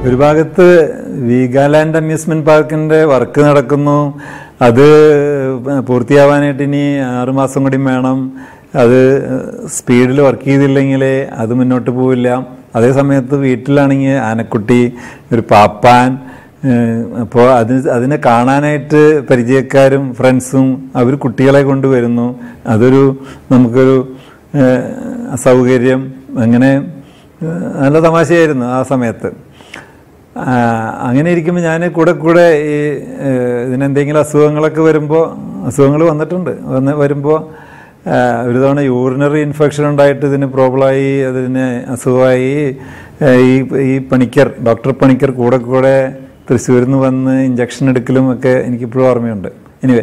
ഒരു ഭാഗത്ത് വീഗാലാൻഡ് അമ്യൂസ്മെന്റ് പാർക്കിന്റെ വർക്ക് നടക്കുന്നു. അത് പൂർത്തിയാവാനായിട്ട് ഇനി 6 മാസം കൂടി വേണം. അത് സ്പീഡിൽ വർക്ക് ചെയ്തില്ലെങ്കിൽ അത് മുന്നോട്ട് പോവില്ല. അതേ സമയത്ത് വീട്ടിലാണെങ്കിൽ ആനക്കുട്ടി, ഒരു പാപ്പാൻ, അപ്പോൾ അതിനെ കാണാനായിട്ട് പരിചയക്കാരും ഫ്രണ്ട്സും അവർ കുട്ടികളെ കൊണ്ടുവരുന്നു. അതൊരു നമുക്കൊരു അസൗകര്യം. അങ്ങനെ നല്ല തമാശയായിരുന്നു ആ സമയത്ത്. അങ്ങനെ ഇരിക്കുമ്പോൾ ഞാൻ കൂടെ ഈ ഇതിനെന്തെങ്കിലും അസുഖങ്ങളൊക്കെ വരുമ്പോൾ, അസുഖങ്ങൾ വന്നിട്ടുണ്ട്, വരുമ്പോൾ ഒരു തവണ യൂറിനറി ഇൻഫെക്ഷൻ ഉണ്ടായിട്ട് ഇതിന് പ്രോബ്ലമായി, അതിന് അസുഖമായി. ഈ ഡോക്ടർ പണിക്കർ കൂടെ തൃശ്ശൂരിൽ നിന്ന് വന്ന് ഇഞ്ചക്ഷൻ എടുക്കലും ഒക്കെ എനിക്കിപ്പോഴും ഓർമ്മയുണ്ട്. എനിവേ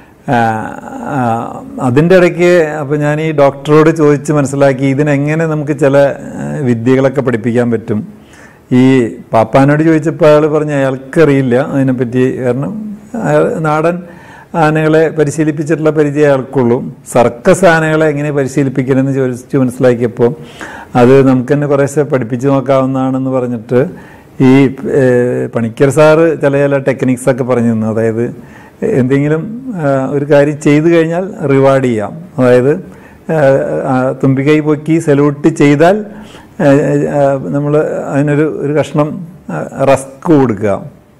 അതിൻ്റെ ഇടയ്ക്ക് അപ്പോൾ ഞാൻ ഈ ഡോക്ടറോട് ചോദിച്ച് മനസ്സിലാക്കി ഇതിനെങ്ങനെ നമുക്ക് ചില വിദ്യകളൊക്കെ പഠിപ്പിക്കാൻ പറ്റും. ഈ പാപ്പാനോട് ചോദിച്ചപ്പോൾ അയാൾ പറഞ്ഞു അയാൾക്കറിയില്ല അതിനെപ്പറ്റി. കാരണം നാടൻ ആനകളെ പരിശീലിപ്പിച്ചിട്ടുള്ള പരിചയം അയാൾക്കുള്ളൂ. സർക്കസ് ആനകളെ എങ്ങനെ പരിശീലിപ്പിക്കണമെന്ന് ചോദിച്ചു മനസ്സിലാക്കിയപ്പോൾ അത് നമുക്ക് തന്നെ കുറേശ്ശെ പഠിപ്പിച്ച് നോക്കാവുന്നതാണെന്ന് പറഞ്ഞിട്ട് ഈ പണിക്കർ സാറ് ചില ടെക്നിക്സൊക്കെ പറഞ്ഞു തന്നു. അതായത് എന്തെങ്കിലും ഒരു കാര്യം ചെയ്തു കഴിഞ്ഞാൽ റിവാർഡ് ചെയ്യാം. അതായത് തുമ്പിക്കൈ പൊക്കി സല്യൂട്ട് ചെയ്താൽ നമ്മൾ അതിനൊരു കഷ്ണം റസ്ക് കൊടുക്കുക,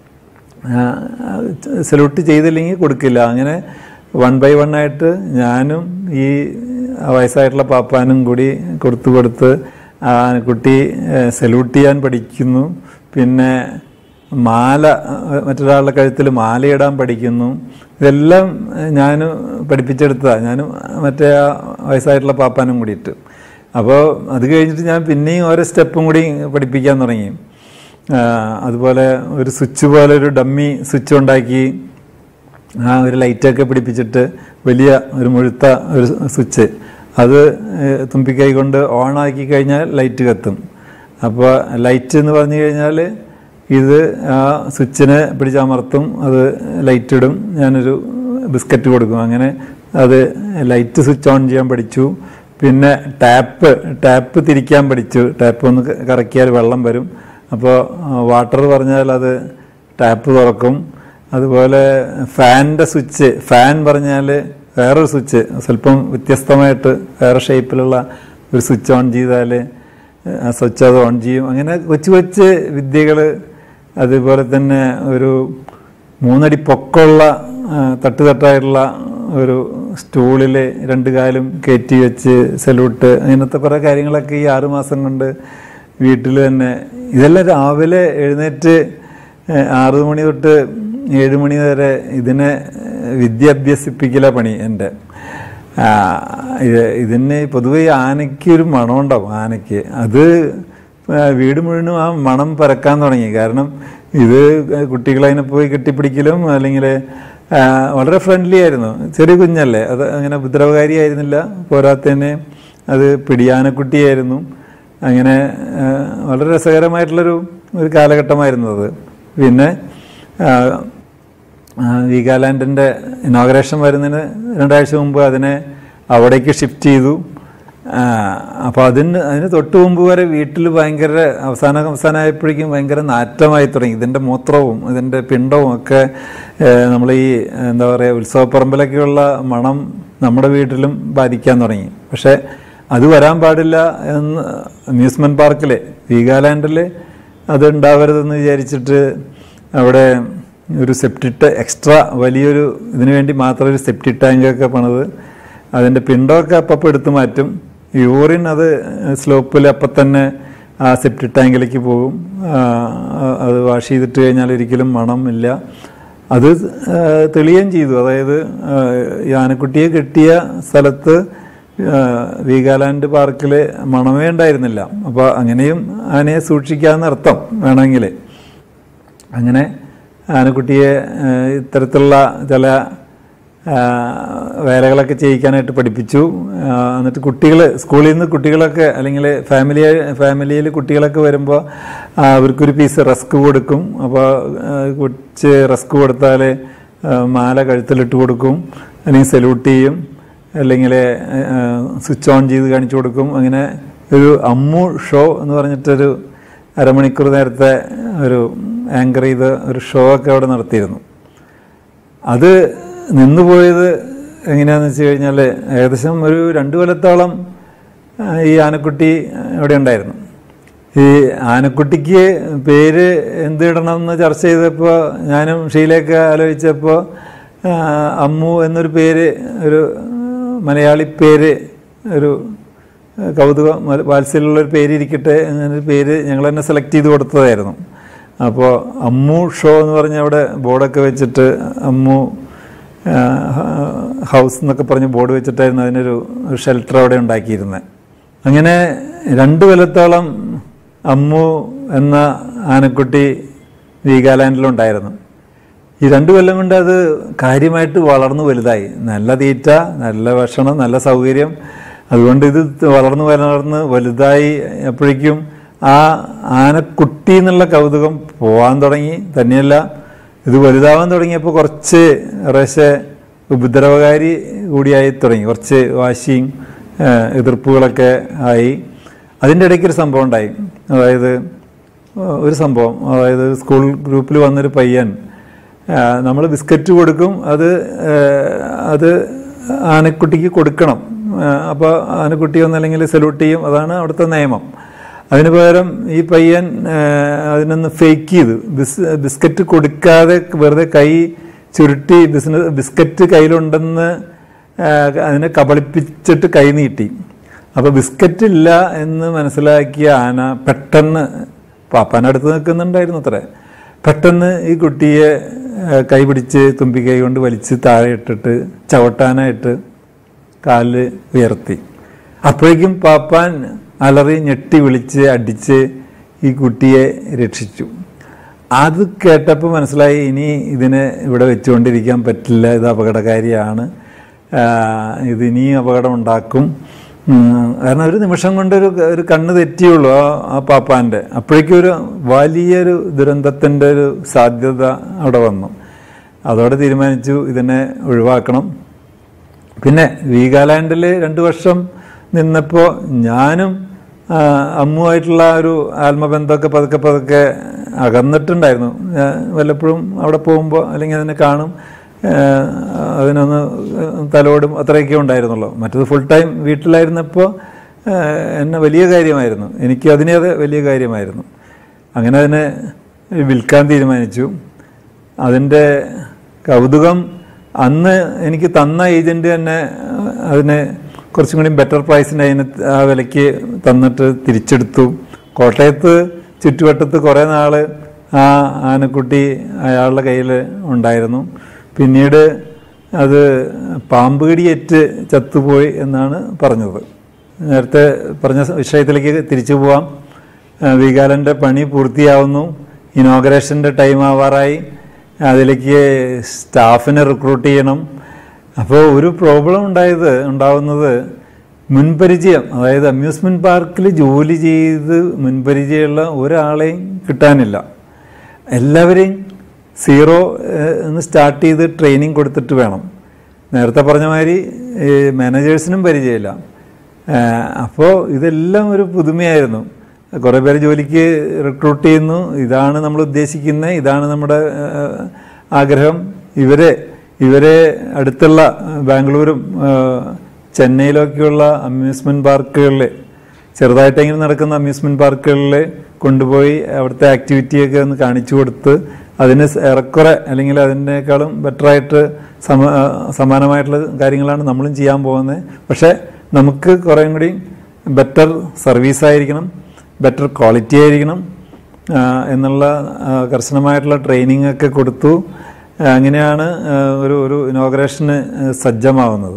സല്യൂട്ട് ചെയ്തില്ലെങ്കിൽ കൊടുക്കില്ല. അങ്ങനെ 1 by 1 ആയിട്ട് ഞാനും ഈ വയസ്സായിട്ടുള്ള പാപ്പാനും കൂടി കൊടുത്ത് ആനക്കുട്ടി സല്യൂട്ട് ചെയ്യാൻ പഠിക്കുന്നു. പിന്നെ മാല, മറ്റൊരാളുടെ കഴുത്തിൽ മാലയിടാൻ പഠിക്കുന്നു. ഇതെല്ലാം ഞാൻ പഠിപ്പിച്ചെടുത്തതാണ്, ഞാനും മറ്റേ ആ വയസ്സായിട്ടുള്ള പാപ്പാനും കൂടിയിട്ട്. അപ്പോൾ അത് കഴിഞ്ഞിട്ട് ഞാൻ പിന്നെയും ഓരോ സ്റ്റെപ്പും കൂടി പഠിപ്പിക്കാൻ തുടങ്ങി. അതുപോലെ ഒരു സ്വിച്ച് പോലെ ഒരു ഡമ്മി സ്വിച്ച് ഉണ്ടാക്കി ഒരു ലൈറ്റൊക്കെ പിടിപ്പിച്ചിട്ട് വലിയ ഒരു മുഴുത്ത ഒരു സ്വിച്ച്, അത് തുമ്പിക്കൈ കൊണ്ട് ഓണാക്കി കഴിഞ്ഞാൽ ലൈറ്റ് കത്തും. അപ്പോൾ ലൈറ്റ് എന്ന് പറഞ്ഞു കഴിഞ്ഞാൽ ഇത് ആ സ്വിച്ചിനെ പിടിച്ചമർത്തും, അത് ലൈറ്റ് ഇടും. ഞാനൊരു ബിസ്ക്കറ്റ് കൊടുക്കും. അങ്ങനെ അത് ലൈറ്റ് സ്വിച്ച് ഓൺ ചെയ്യാൻ പഠിച്ചു. പിന്നെ ടാപ്പ് തിരിക്കാൻ പഠിച്ചു. ടാപ്പ് ഒന്ന് കറക്കിയാൽ വെള്ളം വരും. അപ്പോൾ വാട്ടർ പറഞ്ഞാൽ അത് ടാപ്പ് തുറക്കും. അതുപോലെ ഫാനിൻ്റെ സ്വിച്ച്, ഫാൻ പറഞ്ഞാൽ വേറൊരു സ്വിച്ച്, സ്വല്പം വ്യത്യസ്തമായിട്ട് വേറെ ഷേപ്പിലുള്ള ഒരു സ്വിച്ച് ഓൺ ചെയ്താൽ ആ സ്വിച്ച് അത് ഓൺ ചെയ്യും. അങ്ങനെ കൊച്ചു വിദ്യകൾ. അതുപോലെ തന്നെ ഒരു 3 അടി പൊക്കമുള്ള തട്ടായിട്ടുള്ള ഒരു സ്റ്റൂളിൽ 2 കാലും കയറ്റി വെച്ച് സല്യൂട്ട്, അങ്ങനത്തെ കുറേ കാര്യങ്ങളൊക്കെ ഈ 6 മാസം കൊണ്ട് വീട്ടിൽ തന്നെ. ഇതെല്ലാം രാവിലെ എഴുന്നേറ്റ് 6 മണി തൊട്ട് 7 മണി വരെ ഇതിനെ വിദ്യ അഭ്യസിപ്പിക്കല പണി എൻ്റെ. ഇതിന് പൊതുവെ ആനയ്ക്ക് ഒരു മണമുണ്ടാവും. ആനയ്ക്ക് അത് വീട് മുഴുവനും ആ മണം പരക്കാൻ തുടങ്ങി. കാരണം ഇത് കുട്ടികളതിനെ പോയി കെട്ടിപ്പിടിക്കലും അല്ലെങ്കിൽ വളരെ ഫ്രണ്ട്ലി ആയിരുന്നു. ചെറിയ കുഞ്ഞല്ലേ, അത് അങ്ങനെ ഉപദ്രവകാരിയായിരുന്നില്ല. പോരാത്തന്നെ അത് പിടിയാനക്കുട്ടിയായിരുന്നു. അങ്ങനെ വളരെ രസകരമായിട്ടുള്ളൊരു കാലഘട്ടമായിരുന്നു അത്. പിന്നെ വീഗാലാൻഡിൻ്റെ ഇനോഗ്രേഷൻ വരുന്നതിന് 2 ആഴ്ച മുമ്പ് അതിനെ അവിടേക്ക് ഷിഫ്റ്റ് ചെയ്തു. അപ്പോൾ അതിന് തൊട്ട് മുമ്പ് വരെ വീട്ടിൽ ഭയങ്കര അവസാനമായപ്പോഴേക്കും ഭയങ്കര നാറ്റമായി തുടങ്ങി. ഇതിൻ്റെ മൂത്രവും ഇതിൻ്റെ പിണ്ടവും ഒക്കെ നമ്മൾ ഈ എന്താ പറയുക ഉത്സവപ്പറമ്പിലൊക്കെയുള്ള മണം നമ്മുടെ വീട്ടിലും ബാധിക്കാൻ തുടങ്ങി. പക്ഷേ അത് വരാൻ പാടില്ല എന്ന് അമ്യൂസ്മെൻറ്റ് പാർക്കിൽ വീഗാലാൻഡിൽ അത് ഉണ്ടാവരുതെന്ന് വിചാരിച്ചിട്ട് അവിടെ ഒരു എക്സ്ട്രാ വലിയൊരു ഇതിനു വേണ്ടി മാത്രം ഒരു സെപ്റ്റി ടാങ്കൊക്കെ പണിത് അതിൻ്റെ പിണ്ടമൊക്കെ അപ്പം എടുത്ത് മാറ്റും. യൂറിൻ അത് സ്ലോപ്പിൽ അപ്പം തന്നെ ആ സെപ്റ്റി ടാങ്കിലേക്ക് പോകും. അത് വാഷ് ചെയ്തിട്ട് കഴിഞ്ഞാൽ ഒരിക്കലും മണം ഇല്ല. അത് തെളിയുകയും ചെയ്തു. അതായത് ഈ ആനക്കുട്ടിയെ കെട്ടിയ സ്ഥലത്ത് വീഗാലാൻഡ് പാർക്കിൽ മണമേ ഉണ്ടായിരുന്നില്ല. അപ്പോൾ അങ്ങനെയും ആനയെ സൂക്ഷിക്കാമെന്ന് അർത്ഥം വേണമെങ്കിൽ. അങ്ങനെ ആനക്കുട്ടിയെ ഇത്തരത്തിലുള്ള ചില വേലകളൊക്കെ ചെയ്യിക്കാനായിട്ട് പഠിപ്പിച്ചു. എന്നിട്ട് സ്കൂളിൽ നിന്ന് കുട്ടികളൊക്കെ അല്ലെങ്കിൽ ഫാമിലിയിൽ കുട്ടികളൊക്കെ വരുമ്പോൾ അവർക്കൊരു പീസ് റസ്ക് കൊടുക്കും. അപ്പോൾ കൊച്ച് റസ്ക് കൊടുത്താൽ മാല കഴുത്തിലിട്ട് കൊടുക്കും, അല്ലെങ്കിൽ സല്യൂട്ട് ചെയ്യും, അല്ലെങ്കിൽ സ്വിച്ച് ഓൺ ചെയ്ത് കാണിച്ചു കൊടുക്കും. അങ്ങനെ ഒരു അമ്മു ഷോ എന്ന് പറഞ്ഞിട്ടൊരു അരമണിക്കൂർ നേരത്തെ ഒരു ആങ്കർ ചെയ്ത് ഒരു ഷോ ഒക്കെ അവിടെ നടത്തിയിരുന്നു. അത് നിന്നുപോയത് എങ്ങനെയാണെന്ന് വെച്ച് കഴിഞ്ഞാൽ ഏകദേശം ഒരു 2 കൊല്ലത്തോളം ഈ ആനക്കുട്ടി അവിടെ ഉണ്ടായിരുന്നു. ഈ ആനക്കുട്ടിക്ക് പേര് എന്തിടണമെന്ന് ചർച്ച ചെയ്തപ്പോൾ ഞാനും ഷീലയൊക്കെ ആലോചിച്ചപ്പോൾ അമ്മു എന്നൊരു പേര്, ഒരു മലയാളി പേര്, ഒരു കൗതുകം വാത്സല്യമുള്ളൊരു പേര് ഇരിക്കട്ടെ എന്നൊരു പേര് ഞങ്ങൾ തന്നെ സെലക്ട് ചെയ്ത് കൊടുത്തതായിരുന്നു. അപ്പോൾ അമ്മു ഷോ എന്ന് പറഞ്ഞ് അവിടെ ബോർഡൊക്കെ വെച്ചിട്ട് അമ്മു ഹൗസ് എന്നൊക്കെ പറഞ്ഞ് ബോർഡ് വെച്ചിട്ടായിരുന്നു അതിനൊരു ഷെൽട്ടർ അവിടെ ഉണ്ടാക്കിയിരുന്നത്. അങ്ങനെ 2 കൊല്ലത്തോളം അമ്മു എന്ന ആനക്കുട്ടി വീഗാലാൻഡിലുണ്ടായിരുന്നു. ഈ 2 കൊല്ലം കൊണ്ട് അത് കാര്യമായിട്ട് വളർന്നു വലുതായി. നല്ല തീറ്റ, നല്ല ഭക്ഷണം, നല്ല സൗകര്യം. അതുകൊണ്ട് ഇത് വളർന്ന് വലുതായി. അപ്പോഴേക്കും ആ ആനക്കുട്ടി എന്നുള്ള കൗതുകം പോകാൻ തുടങ്ങി. തന്നെയല്ല, ഇത് വലുതാവാൻ തുടങ്ങിയപ്പോൾ കുറച്ച് ഉപദ്രവകാരി കൂടിയായി തുടങ്ങി. കുറച്ച് വാശിയും എതിർപ്പുകളൊക്കെ ആയി. അതിൻ്റെ ഇടയ്ക്കൊരു സംഭവം ഉണ്ടായി. അതായത് സ്കൂൾ ഗ്രൂപ്പിൽ വന്നൊരു പയ്യൻ, നമ്മൾ ബിസ്ക്കറ്റ് കൊടുക്കും, അത് ആനക്കുട്ടിക്ക് കൊടുക്കണം. അപ്പോൾ ആനക്കുട്ടി ഒന്നല്ലെങ്കിൽ സല്യൂട്ട് ചെയ്യും. അതാണ് അവിടുത്തെ നിയമം. അതിന് പകരം ഈ പയ്യൻ അതിനൊന്ന് ഫേക്ക് ചെയ്തു. ബിസ്ക്കറ്റ് കൊടുക്കാതെ വെറുതെ കൈ ചുരുട്ടി ബിസ്ക്കറ്റ് കയ്യിലുണ്ടെന്ന് അതിനെ കബളിപ്പിച്ചിട്ട് കൈ നീട്ടി. അപ്പോൾ ബിസ്ക്കറ്റ് ഇല്ല എന്ന് മനസ്സിലാക്കിയ ആന പെട്ടെന്ന് പാപ്പാനടുത്ത് നിൽക്കുന്നുണ്ടായിരുന്നു അത്രേ. പെട്ടെന്ന് ഈ കുട്ടിയെ കൈ പിടിച്ച് തുമ്പിക്കൈ കൊണ്ട് വലിച്ച് താഴെ ഇട്ടിട്ട് ചവിട്ടാനായിട്ട് കാല് ഉയർത്തി. അപ്പോഴേക്കും പാപ്പാൻ അലറി ഞെട്ടി വിളിച്ച് അടിച്ച് ഈ കുട്ടിയെ രക്ഷിച്ചു. അത് കേട്ടപ്പോൾ മനസ്സിലായി, ഇനി ഇതിനെ ഇവിടെ വെച്ചുകൊണ്ടിരിക്കാൻ പറ്റില്ല, ഇത് അപകടകാരിയാണ്, ഇതിനിയും അപകടം ഉണ്ടാക്കും. കാരണം ഒരു നിമിഷം കൊണ്ട് ഒരു കണ്ണ് തെറ്റിയുള്ളൂ ആ പാപ്പാൻ്റെ. അപ്പോഴേക്കും ഒരു വലിയൊരു ദുരന്തത്തിൻ്റെ ഒരു സാധ്യത അവിടെ വന്നു. അതോടെ തീരുമാനിച്ചു ഇതിനെ ഒഴിവാക്കണം. പിന്നെ വീഗാലാൻഡിൽ 2 വർഷം നിന്നപ്പോൾ ഞാനും അമ്മുമായിട്ടുള്ള ഒരു ആത്മബന്ധമൊക്കെ പതുക്കെ അകന്നിട്ടുണ്ടായിരുന്നു. വല്ലപ്പോഴും അവിടെ പോകുമ്പോൾ അല്ലെങ്കിൽ അതിനെ കാണും, അതിനൊന്ന് തലോടും, അത്രയൊക്കെ ഉണ്ടായിരുന്നുള്ളൂ. മറ്റത് ഫുൾ ടൈം വീട്ടിലായിരുന്നപ്പോൾ എന്നെ വലിയ കാര്യമായിരുന്നു, എനിക്ക് അതിനേത് വലിയ കാര്യമായിരുന്നു. അങ്ങനെ അതിനെ വിൽക്കാൻ തീരുമാനിച്ചു. അതിൻ്റെ കൗതുകം അന്ന് എനിക്ക് തന്ന ഏജൻറ്റ് തന്നെ അതിനെ കുറച്ചും കൂടി ബെറ്റർ പ്രൈസിന് അതിന് ആ വിലയ്ക്ക് തന്നിട്ട് തിരിച്ചെടുത്തു. കോട്ടയത്ത് ചുറ്റുവട്ടത്ത് കുറേ നാൾ ആ ആനക്കുട്ടി അയാളുടെ കയ്യിൽ ഉണ്ടായിരുന്നു. പിന്നീട് അത് പാമ്പ് കടിയേറ്റ് ചത്തുപോയി എന്നാണ് പറഞ്ഞത്. നേരത്തെ പറഞ്ഞ വിഷയത്തിലേക്ക് തിരിച്ചു പോവാം. വീഗാലാൻഡിൻ്റെ പണി പൂർത്തിയാവുന്നു. ഇനോഗ്രേഷൻ്റെ ടൈം ആവാറായി. അതിലേക്ക് സ്റ്റാഫിനെ റിക്രൂട്ട് ചെയ്യണം. അപ്പോൾ ഒരു പ്രോബ്ലം ഉണ്ടാവുന്നത് മുൻപരിചയം, അതായത് അമ്യൂസ്മെൻറ്റ് പാർക്കിൽ ജോലി ചെയ്ത് മുൻപരിചയമുള്ള ഒരാളെയും കിട്ടാനില്ല. എല്ലാവരെയും 0 എന്ന് സ്റ്റാർട്ട് ചെയ്ത് ട്രെയിനിങ് കൊടുത്തിട്ട് വേണം. നേരത്തെ പറഞ്ഞ മാതിരി മാനേജേഴ്സിനും പരിചയമില്ല. അപ്പോൾ ഇതെല്ലാം ഒരു പുതുമയായിരുന്നു. കുറേ പേര് ജോലിക്ക് റിക്രൂട്ട് ചെയ്യുന്നു, ഇതാണ് നമ്മൾ ഉദ്ദേശിക്കുന്നത്, ഇതാണ് നമ്മുടെ ആഗ്രഹം. ഇവരെ അടുത്തുള്ള ബാംഗ്ലൂരും ചെന്നൈയിലൊക്കെയുള്ള അമ്യൂസ്മെൻറ്റ് പാർക്കുകളിൽ, ചെറുതായിട്ടെങ്കിലും നടക്കുന്ന അമ്യൂസ്മെൻറ്റ് പാർക്കുകളിൽ കൊണ്ടുപോയി അവിടുത്തെ ആക്ടിവിറ്റിയൊക്കെ ഒന്ന് കാണിച്ചു കൊടുത്ത് അതിന് ഏറെക്കുറെ അല്ലെങ്കിൽ അതിനേക്കാളും ബെറ്ററായിട്ട് സമാനമായിട്ടുള്ള കാര്യങ്ങളാണ് നമ്മളും ചെയ്യാൻ പോകുന്നത്. പക്ഷേ നമുക്ക് കുറേയും കൂടി ബെറ്റർ സർവീസായിരിക്കണം, ബെറ്റർ ക്വാളിറ്റി ആയിരിക്കണം എന്നുള്ള കർശനമായിട്ടുള്ള ട്രെയിനിങ് ഒക്കെ കൊടുത്തു. അങ്ങനെയാണ് ഒരു ഇനോഗ്രേഷന് സജ്ജമാവുന്നത്.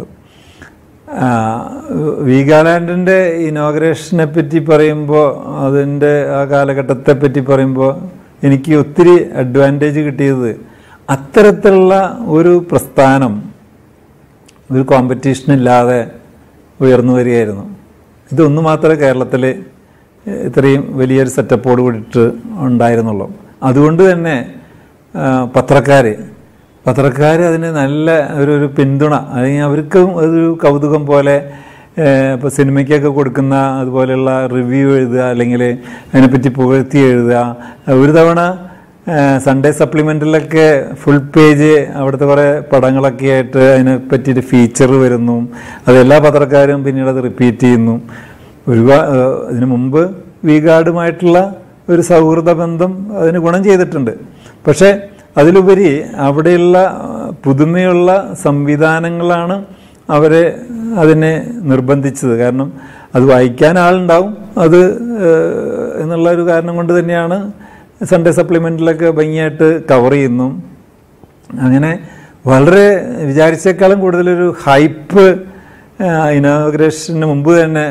വീഗാലാൻഡിൻ്റെ ഇനോഗ്രേഷനെ പറ്റി പറയുമ്പോൾ, അതിൻ്റെ ആ കാലഘട്ടത്തെ പറ്റി പറയുമ്പോൾ എനിക്ക് ഒത്തിരി അഡ്വാൻറ്റേജ് കിട്ടിയത് അത്തരത്തിലുള്ള ഒരു പ്രസ്ഥാനം ഒരു കോമ്പറ്റീഷനില്ലാതെ ഉയർന്നു വരികയായിരുന്നു. ഇതൊന്നു മാത്രമേ കേരളത്തിൽ ഇത്രയും വലിയൊരു സെറ്റപ്പോട് കൂടിയിട്ട് ഉണ്ടായിരുന്നുള്ളൂ. അതുകൊണ്ട് തന്നെ പത്രക്കാർ അതിന് നല്ല ഒരു പിന്തുണ, അല്ലെങ്കിൽ അവർക്കും അതൊരു കൗതുകം പോലെ ഇപ്പോൾ സിനിമയ്ക്കൊക്കെ കൊടുക്കുന്ന അതുപോലെയുള്ള റിവ്യൂ എഴുതുക, അല്ലെങ്കിൽ അതിനെപ്പറ്റി പുകഴ്ത്തി എഴുതുക. ഒരു തവണ സൺഡേ സപ്ലിമെൻറ്റിലൊക്കെ ഫുൾ പേജ് അവിടുത്തെ കുറേ പടങ്ങളൊക്കെ ആയിട്ട് അതിനെ പറ്റിയിട്ട് ഫീച്ചർ വരുന്നു. അതെല്ലാ പത്രക്കാരും പിന്നീട് അത് റിപ്പീറ്റ് ചെയ്യുന്നു. ഇതിനു മുമ്പ് വീഗാർഡുമായിട്ടുള്ള ഒരു സൗഹൃദ ബന്ധം അതിന് ഗുണം ചെയ്തിട്ടുണ്ട്. പക്ഷേ അതിലുപരി അവിടെയുള്ള പുതുമയുള്ള സംവിധാനങ്ങളാണ് അവരെ അതിനെ നിർബന്ധിച്ചത്. കാരണം അത് വായിക്കാൻ ആളുണ്ടാവും, അത് എന്നുള്ള ഒരു കാരണം കൊണ്ട് തന്നെയാണ് സൺഡേ സപ്ലിമെൻറ്റിലൊക്കെ ഭംഗിയായിട്ട് കവർ ചെയ്യുന്നു. അങ്ങനെ വളരെ വിചാരിച്ചേക്കാളും കൂടുതലൊരു ഹൈപ്പ് ഇനോഗ്രേഷന് മുമ്പ് തന്നെ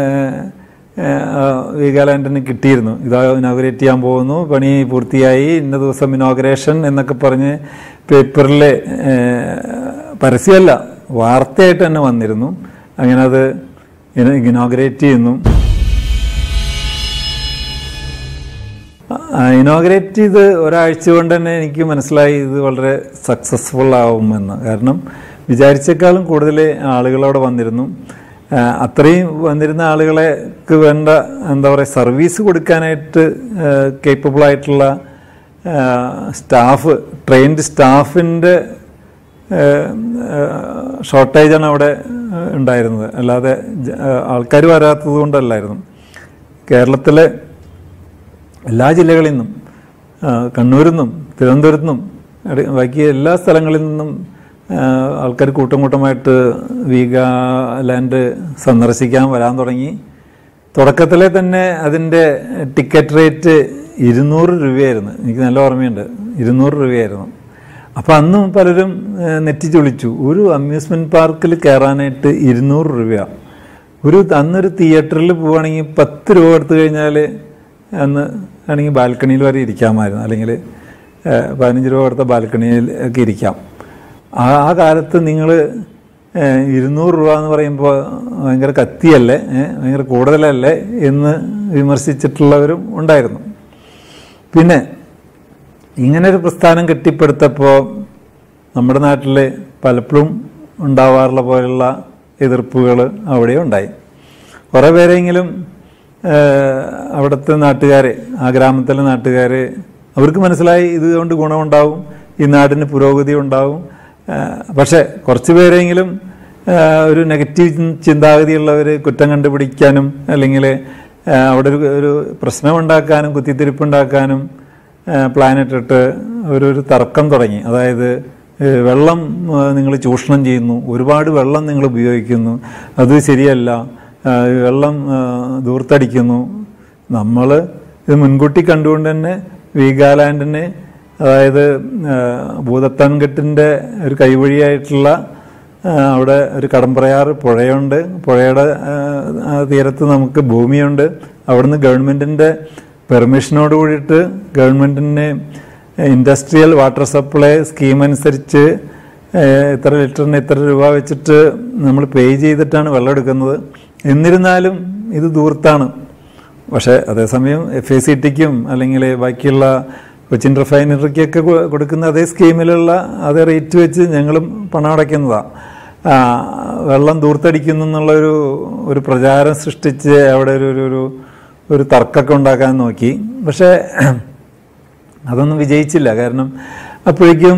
വീഗാലാൻഡിന് കിട്ടിയിരുന്നു. ഇതാ ഇനോഗ്രേറ്റ് ചെയ്യാൻ പോകുന്നു, പണി പൂർത്തിയായി, ഇന്ന ദിവസം ഇനോഗ്രേഷൻ എന്നൊക്കെ പറഞ്ഞ് പേപ്പറിൽ പരസ്യമല്ല വാർത്തയായിട്ട് തന്നെ വന്നിരുന്നു. അങ്ങനെ അത് ഇനോഗ്രേറ്റ് ചെയ്യുന്നു. ഇനോഗ്രേറ്റ് ചെയ്ത് ഒരാഴ്ച കൊണ്ട് തന്നെ എനിക്ക് മനസ്സിലായി ഇത് വളരെ സക്സസ്ഫുൾ ആവുമെന്ന്. കാരണം വിചാരിച്ചേക്കാളും കൂടുതൽ ആളുകളവിടെ വന്നിരുന്നു. അത്രയും വന്നിരുന്ന ആളുകളെക്ക് വേണ്ട എന്താ പറയുക സർവീസ് കൊടുക്കാനായിട്ട് കേപ്പബിളായിട്ടുള്ള സ്റ്റാഫ്, ട്രെയിൻഡ് സ്റ്റാഫിൻ്റെ ഷോർട്ടേജാണ് അവിടെ ഉണ്ടായിരുന്നത്. അല്ലാതെ ആൾക്കാർ വരാത്തത് കൊണ്ടല്ലായിരുന്നു. കേരളത്തിലെ എല്ലാ ജില്ലകളിൽ നിന്നും, കണ്ണൂരിൽ നിന്നും തിരുവനന്തപുരത്തു നിന്നും ബാക്കി എല്ലാ സ്ഥലങ്ങളിൽ നിന്നും ആൾക്കാർ കൂട്ടം കൂട്ടമായിട്ട് വീഗാലാൻഡ് സന്ദർശിക്കാൻ വരാൻ തുടങ്ങി. തുടക്കത്തിലെ തന്നെ അതിൻ്റെ ടിക്കറ്റ് റേറ്റ് 200 രൂപയായിരുന്നു. എനിക്ക് നല്ല ഓർമ്മയുണ്ട്, 200 രൂപയായിരുന്നു. അപ്പോൾ അന്നും പലരും നെറ്റിച്ചൊളിച്ചു. ഒരു അമ്യൂസ്മെൻറ്റ് പാർക്കിൽ കയറാനായിട്ട് 200 രൂപയാണ്. അന്നൊരു തിയേറ്ററിൽ പോവുകയാണെങ്കിൽ 10 രൂപ എടുത്തു കഴിഞ്ഞാൽ അന്ന് ആണെങ്കിൽ ബാൽക്കണിയിൽ വരെ ഇരിക്കാമായിരുന്നു, അല്ലെങ്കിൽ 15 രൂപ കൊടുത്ത ബാൽക്കണിയിൽ ഒക്കെ ഇരിക്കാം. ആ കാലത്ത് നിങ്ങൾ 200 രൂപ എന്ന് പറയുമ്പോൾ ഭയങ്കര കത്തിയല്ലേ, ഭയങ്കര കൂടുതലല്ലേ എന്ന് വിമർശിച്ചിട്ടുള്ളവരും ഉണ്ടായിരുന്നു. പിന്നെ ഇങ്ങനൊരു പ്രസ്ഥാനം കെട്ടിപ്പടുത്തപ്പോൾ നമ്മുടെ നാട്ടിൽ പലപ്പോഴും ഉണ്ടാവാറുള്ള പോലുള്ള എതിർപ്പുകൾ അവിടെ ഉണ്ടായി. കുറേ പേരെങ്കിലും അവിടുത്തെ നാട്ടുകാർ, ആ ഗ്രാമത്തിലെ നാട്ടുകാർ, അവർക്ക് മനസ്സിലായി ഇതുകൊണ്ട് ഗുണമുണ്ടാവും, ഈ നാടിന് പുരോഗതി ഉണ്ടാവും. പക്ഷേ കുറച്ച് പേരെങ്കിലും ഒരു നെഗറ്റീവ് ചിന്താഗതിയുള്ളവർ കുറ്റം കണ്ടുപിടിക്കാനും അല്ലെങ്കിൽ അവിടെ ഒരു പ്രശ്നമുണ്ടാക്കാനും കുത്തിത്തിരിപ്പുണ്ടാക്കാനും പ്ലാനിട്ടിട്ട് ഒരു തർക്കം തുടങ്ങി. അതായത് വെള്ളം നിങ്ങൾ ചൂഷണം ചെയ്യുന്നു, ഒരുപാട് വെള്ളം നിങ്ങൾ ഉപയോഗിക്കുന്നു, അത് ശരിയല്ല, വെള്ളം ധൂർത്തടിക്കുന്നു. നമ്മൾ ഇത് മുൻകൂട്ടി കണ്ടുകൊണ്ട് തന്നെ വീഗാലാൻഡിനെ, അതായത് ഭൂതത്താൻകെട്ടിൻ്റെ ഒരു കൈവഴിയായിട്ടുള്ള അവിടെ ഒരു കടമ്പ്രയാറ് പുഴയുണ്ട്, പുഴയുടെ തീരത്ത് നമുക്ക് ഭൂമിയുണ്ട്. അവിടുന്ന് ഗവൺമെൻറ്റിൻ്റെ പെർമിഷനോട് കൂടിയിട്ട് ഗവൺമെൻറ്റിന് ഇൻഡസ്ട്രിയൽ വാട്ടർ സപ്ലൈ സ്കീം അനുസരിച്ച് ഇത്ര ലിറ്ററിന് ഇത്ര രൂപ വെച്ചിട്ട് നമ്മൾ പേ ചെയ്തിട്ടാണ് വെള്ളം എടുക്കുന്നത്. എന്നിരുന്നാലും ഇത് ധൂർത്താണ്. പക്ഷേ അതേസമയം FACTക്കും അല്ലെങ്കിൽ ബാക്കിയുള്ള കൊച്ചിൻ റിഫൈനറിക്കൊക്കെ കൊടുക്കുന്ന അതേ സ്കീമിലുള്ള അതേ റേറ്റ് വെച്ച് ഞങ്ങളും പണം അടയ്ക്കുന്നതാണ്. വെള്ളം ധൂർത്തടിക്കുന്നു എന്നുള്ളൊരു പ്രചാരം സൃഷ്ടിച്ച് അവിടെ ഒരു തർക്കമൊക്കെ ഉണ്ടാക്കാൻ നോക്കി. പക്ഷേ അതൊന്നും വിജയിച്ചില്ല. കാരണം അപ്പോഴേക്കും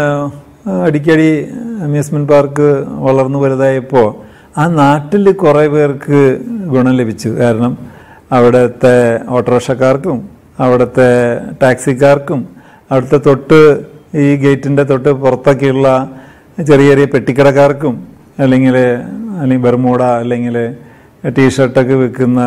അടിക്കടി അമ്യൂസ്മെൻറ്റ് പാർക്ക് വളർന്നു വലുതായപ്പോൾ ആ നാട്ടിൽ കുറേ പേർക്ക് ഗുണം ലഭിച്ചു. കാരണം അവിടുത്തെ ഓട്ടോറിക്ഷക്കാർക്കും അവിടുത്തെ ടാക്സിക്കാർക്കും അവിടുത്തെ തൊട്ട് ഈ ഗേറ്റിൻ്റെ തൊട്ട് പുറത്തൊക്കെയുള്ള ചെറിയ ചെറിയ പെട്ടിക്കടക്കാർക്കും അല്ലെങ്കിൽ ബർമൂഡ അല്ലെങ്കിൽ ടീഷർട്ടൊക്കെ വിൽക്കുന്ന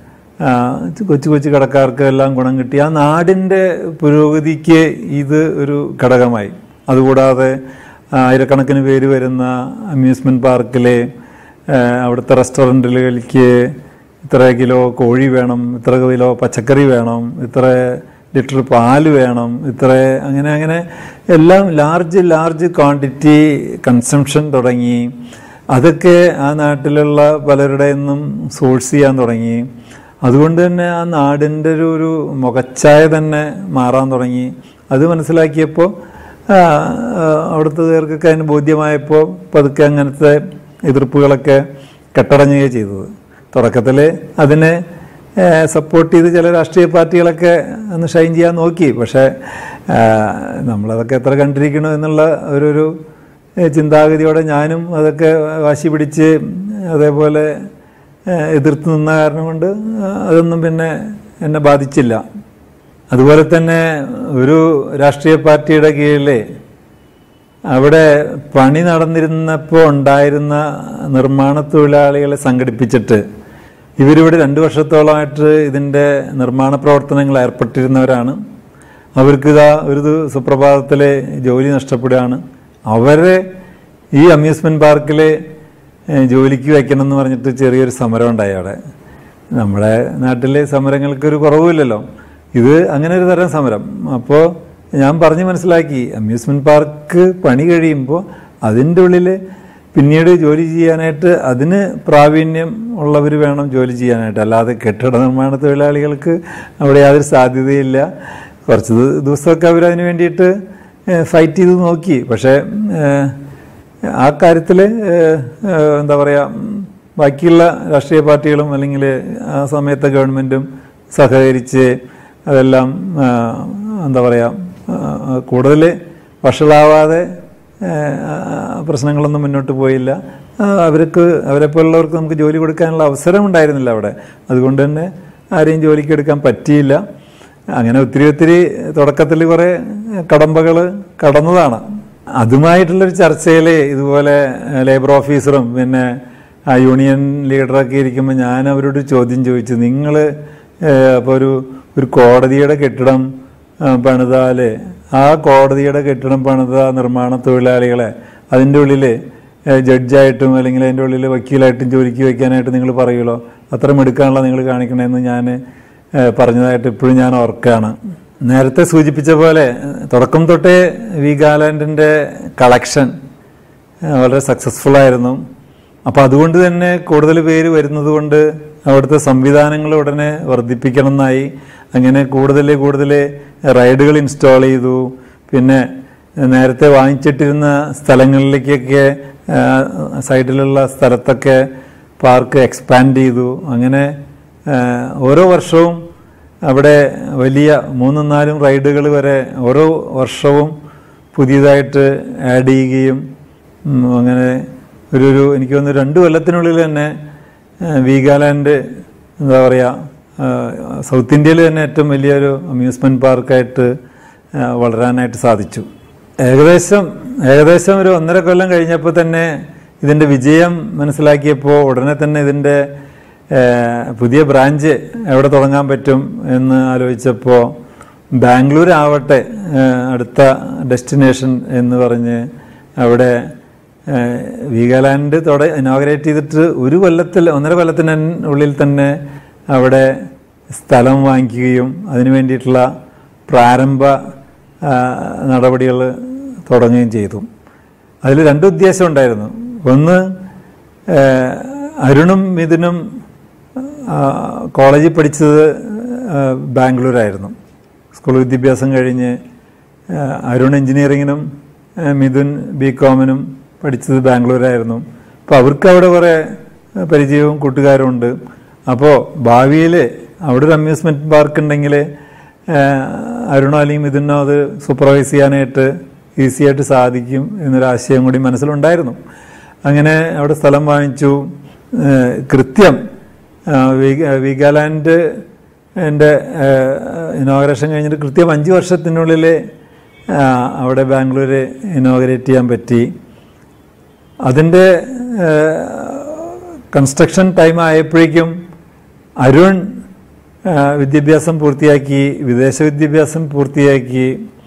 കൊച്ചു കൊച്ചു കടക്കാർക്ക് എല്ലാം ഗുണം കിട്ടി. ആ നാടിൻ്റെ പുരോഗതിക്ക് ഇത് ഒരു ഘടകമായി. അതുകൂടാതെ ആയിരക്കണക്കിന് പേര് വരുന്ന അമ്യൂസ്മെൻറ്റ് പാർക്കിലെ അവിടുത്തെ റെസ്റ്റോറൻറ്റുകളിലേക്ക് ഇത്ര കിലോ കോഴി വേണം, ഇത്ര കിലോ പച്ചക്കറി വേണം, ഇത്ര ലിറ്റർ പാല് വേണം, ഇത്ര അങ്ങനെ എല്ലാം ലാർജ് ക്വാണ്ടിറ്റി കൺസംഷൻ തുടങ്ങി. അതൊക്കെ ആ നാട്ടിലുള്ള പലരുടെ നിന്നും സോഴ്സ് ചെയ്യാൻ തുടങ്ങി. അതുകൊണ്ട് തന്നെ ആ നാടിൻ്റെ ഒരു മുഖച്ഛായ തന്നെ മാറാൻ തുടങ്ങി. അത് മനസ്സിലാക്കിയപ്പോൾ അവിടുത്തെ പേർക്കൊക്കെ അതിന് ബോധ്യമായപ്പോൾ പതുക്കെ അങ്ങനത്തെ എതിർപ്പുകളൊക്കെ കെട്ടടങ്ങുകയാണ് ചെയ്തത്. തുടക്കത്തിൽ അതിനെ സപ്പോർട്ട് ചെയ്ത് ചില രാഷ്ട്രീയ പാർട്ടികളൊക്കെ ഒന്ന് ഷൈൻ ചെയ്യാൻ നോക്കി. പക്ഷേ നമ്മളതൊക്കെ എത്ര കണ്ടിരിക്കണോ എന്നുള്ള ഒരു ചിന്താഗതിയോടെ ഞാനും അതൊക്കെ വാശി പിടിച്ച് അതേപോലെ എതിർത്ത് നിന്ന കാരണം കൊണ്ട് അതൊന്നും പിന്നെ എന്നെ ബാധിച്ചില്ല. അതുപോലെ തന്നെ ഒരു രാഷ്ട്രീയ പാർട്ടിയുടെ കീഴിൽ അവിടെ പണി നടന്നിരുന്നപ്പോൾ ഉണ്ടായിരുന്ന നിർമ്മാണ തൊഴിലാളികളെ സംഘടിപ്പിച്ചിട്ട് ഇവരിവിടെ 2 വർഷത്തോളമായിട്ട് ഇതിൻ്റെ നിർമ്മാണ പ്രവർത്തനങ്ങൾ ഏർപ്പെട്ടിരുന്നവരാണ്. അവർക്കിതാ ഒരു സുപ്രഭാതത്തിൽ ജോലി നഷ്ടപ്പെടുകയാണ്. അവരെ ഈ അമ്യൂസ്മെൻറ്റ് പാർക്കിൽ ജോലിക്ക് വയ്ക്കണം എന്ന് പറഞ്ഞിട്ട് ചെറിയൊരു സമരം ഉണ്ടായി അവിടെ. നമ്മുടെ നാട്ടിലെ സമരങ്ങൾക്കൊരു കുറവുമില്ലല്ലോ, ഇത് അങ്ങനെ ഒരു തരം സമരം. അപ്പോൾ ഞാൻ പറഞ്ഞ് മനസ്സിലാക്കി, അമ്യൂസ്മെൻറ്റ് പാർക്ക് പണി കഴിയുമ്പോൾ അതിൻ്റെ ഉള്ളിൽ പിന്നീട് ജോലി ചെയ്യാനായിട്ട് അതിന് പ്രാവീണ്യം ഉള്ളവർ വേണം ജോലി ചെയ്യാനായിട്ട്. അല്ലാതെ കെട്ടിട നിർമ്മാണ തൊഴിലാളികൾക്ക് അവിടെ യാതൊരു സാധ്യതയില്ല. കുറച്ച് ദിവസമൊക്കെ അവരതിന് വേണ്ടിയിട്ട് ഫൈറ്റ് ചെയ്ത് നോക്കി. പക്ഷേ ആ കാര്യത്തിൽ എന്താ പറയുക, ബാക്കിയുള്ള രാഷ്ട്രീയ പാർട്ടികളും അല്ലെങ്കിൽ ആ സമയത്തെ ഗവൺമെൻറ്റും സഹകരിച്ച് അതെല്ലാം എന്താ പറയുക കൂടുതൽ വഷളാവാതെ പ്രശ്നങ്ങളൊന്നും മുന്നോട്ട് പോയില്ല. അവരെപ്പോലുള്ളവർക്ക് നമുക്ക് ജോലി കൊടുക്കാനുള്ള അവസരം ഉണ്ടായിരുന്നില്ല അവിടെ. അതുകൊണ്ട് തന്നെ ആരെയും ജോലിക്ക് എടുക്കാൻ പറ്റിയില്ല. അങ്ങനെ ഒത്തിരി തുടക്കത്തിൽ കുറേ കടമ്പകൾ കടന്നതാണ്. അതുമായിട്ടുള്ളൊരു ചർച്ചയിൽ ഇതുപോലെ ലേബർ ഓഫീസറും പിന്നെ ആ യൂണിയൻ ലീഡറൊക്കെ ഇരിക്കുമ്പോൾ ഞാൻ അവരോട് ചോദ്യം ചോദിച്ചു, നിങ്ങൾ അപ്പോൾ ഒരു കോടതിയുടെ കെട്ടിടം പണിതാൽ ആ കോടതിയുടെ കെട്ടിടം പണിത നിർമ്മാണ തൊഴിലാളികളെ അതിൻ്റെ ഉള്ളിൽ ജഡ്ജായിട്ടും അല്ലെങ്കിൽ അതിൻ്റെ ഉള്ളിൽ വക്കീലായിട്ടും ജോലിക്ക് വയ്ക്കാനായിട്ട് നിങ്ങൾ പറയുമല്ലോ, അത്ര എടുക്കാനുള്ള നിങ്ങൾ കാണിക്കണമെന്ന് ഞാൻ പറഞ്ഞതായിട്ട് ഇപ്പോഴും ഞാൻ ഓർക്കുകയാണ്. നേരത്തെ സൂചിപ്പിച്ച പോലെ തുടക്കം തൊട്ടേ വീഗാലാൻഡിൻ്റെ കളക്ഷൻ വളരെ സക്സസ്ഫുള്ളായിരുന്നു. അപ്പോൾ അതുകൊണ്ട് തന്നെ കൂടുതൽ പേര് വരുന്നത് കൊണ്ട് അവിടുത്തെ സംവിധാനങ്ങൾ ഉടനെ വർദ്ധിപ്പിക്കണം എന്നായി. അങ്ങനെ കൂടുതൽ റൈഡുകൾ ഇൻസ്റ്റാൾ ചെയ്തു. പിന്നെ നേരത്തെ വാങ്ങിച്ചിട്ടിരുന്ന സ്ഥലങ്ങളിലേക്കൊക്കെ സൈഡിലുള്ള സ്ഥലത്തൊക്കെ പാർക്ക് എക്സ്പാൻഡ് ചെയ്തു. അങ്ങനെ ഓരോ വർഷവും അവിടെ വലിയ 3-4 റൈഡുകൾ വരെ ഓരോ വർഷവും പുതിയതായിട്ട് ആഡ് ചെയ്യുകയും അങ്ങനെ എനിക്ക് തോന്നുന്നു 2 കൊല്ലത്തിനുള്ളിൽ തന്നെ വീഗാലാൻഡ് എന്താ പറയുക സൗത്ത് ഇന്ത്യയിൽ തന്നെ ഏറ്റവും വലിയൊരു അമ്യൂസ്മെൻറ്റ് പാർക്കായിട്ട് വളരാനായിട്ട് സാധിച്ചു. ഏകദേശം ഒരു 1.5 കൊല്ലം കഴിഞ്ഞപ്പോൾ തന്നെ ഇതിൻ്റെ വിജയം മനസ്സിലാക്കിയപ്പോൾ ഉടനെ തന്നെ ഇതിൻ്റെ പുതിയ ബ്രാഞ്ച് എവിടെ തുടങ്ങാൻ പറ്റും എന്ന് ആലോചിച്ചപ്പോൾ ബാംഗ്ലൂർ ആവട്ടെ അടുത്ത ഡെസ്റ്റിനേഷൻ എന്ന് പറഞ്ഞ് അവിടെ വീഗാലാൻഡ് ഇനോഗ്രേറ്റ് ചെയ്തിട്ട് 1.5 കൊല്ലത്തിനുള്ളിൽ തന്നെ അവിടെ സ്ഥലം വാങ്ങിക്കുകയും അതിനു വേണ്ടിയിട്ടുള്ള പ്രാരംഭ നടപടികൾ തുടങ്ങുകയും ചെയ്തു. അതിൽ 2 ഉദ്ദേശം ഉണ്ടായിരുന്നു. ഒന്ന്, അരുണും മിഥുനും കോളേജിൽ പഠിച്ചത് ബാംഗ്ലൂരായിരുന്നു. സ്കൂൾ വിദ്യാഭ്യാസം കഴിഞ്ഞ് അരുൺ എഞ്ചിനീയറിങ്ങിനും മിഥുൻ ബികോമിനും പഠിച്ചത് ബാംഗ്ലൂരായിരുന്നു. അപ്പോൾ അവർക്ക് അവിടെ കുറേ പരിചയവും കൂട്ടുകാരും ഉണ്ട്. അപ്പോൾ ഭാവിയിൽ അവിടെ ഒരു അമ്യൂസ്മെൻറ്റ് പാർക്ക് ഉണ്ടെങ്കിൽ അരുണോ അല്ലെങ്കിൽ മിഥുനോ അത് സൂപ്പർവൈസ് ചെയ്യാനായിട്ട് ഈസിയായിട്ട് സാധിക്കും എന്നൊരാശയം കൂടി മനസ്സിലുണ്ടായിരുന്നു. അങ്ങനെ അവിടെ സ്ഥലം വാങ്ങിച്ചു. കൃത്യം വീഗാലാൻഡ് എൻ്റെ ഇനോഗ്രേഷൻ കഴിഞ്ഞിട്ട് കൃത്യം 5 വർഷത്തിനുള്ളിൽ അവിടെ ബാംഗ്ലൂർ ഇനോഗ്രേറ്റ് ചെയ്യാൻ പറ്റി. അതിൻ്റെ കൺസ്ട്രക്ഷൻ ടൈം ആയപ്പോഴേക്കും അരുൺ വിദ്യാഭ്യാസം പൂർത്തിയാക്കി, വിദേശ വിദ്യാഭ്യാസം പൂർത്തിയാക്കി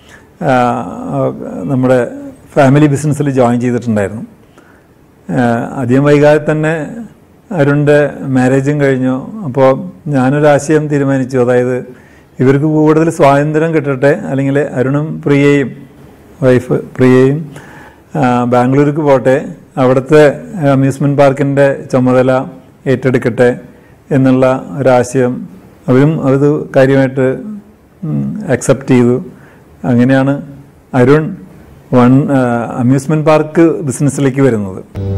നമ്മുടെ ഫാമിലി ബിസിനസ്സിൽ ജോയിൻ ചെയ്തിട്ടുണ്ടായിരുന്നു. അധികം വൈകാതെ തന്നെ അരുണിൻ്റെ മാരേജും കഴിഞ്ഞു. അപ്പോൾ ഞാനൊരാശയം തീരുമാനിച്ചു, അതായത് ഇവർക്ക് കൂടുതൽ സ്വാതന്ത്ര്യം കിട്ടട്ടെ, അല്ലെങ്കിൽ അരുണും വൈഫ് പ്രിയയും ബാംഗ്ലൂർക്ക് പോട്ടെ, അവിടുത്തെ അമ്യൂസ്മെൻറ്റ് പാർക്കിൻ്റെ ചുമതല ഏറ്റെടുക്കട്ടെ എന്നുള്ള ഒരാശയം അവരും അത് കാര്യമായിട്ട് അക്സെപ്റ്റ് ചെയ്തു. അങ്ങനെയാണ് അരുൺ അമ്യൂസ്മെൻറ്റ് പാർക്ക് ബിസിനസ്സിലേക്ക് വരുന്നത്.